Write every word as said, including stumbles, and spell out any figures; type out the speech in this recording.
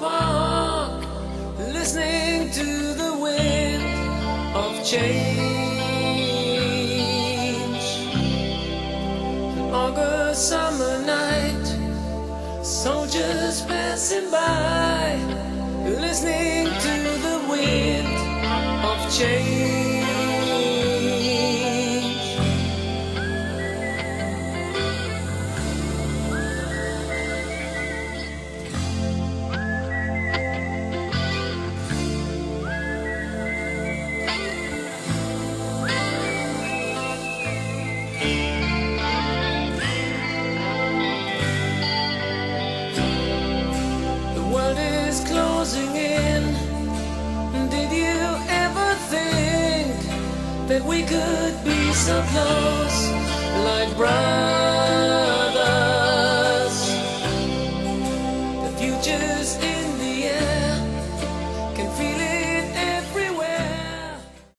park, listening to the wind of change. An August summer night, soldiers passing by, listening to the wind of change. Closing in. Did you ever think that we could be so close, like brothers?